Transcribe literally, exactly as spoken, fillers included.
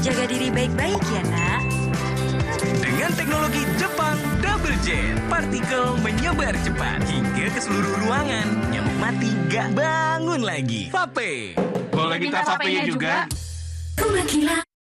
Jaga diri baik-baik ya, nak. Dengan teknologi Jepang Double Jet, partikel menyebar cepat hingga ke seluruh ruangan. Nyamuk mati gak bangun lagi. Vape. Boleh kita vape juga? Rumah Gila.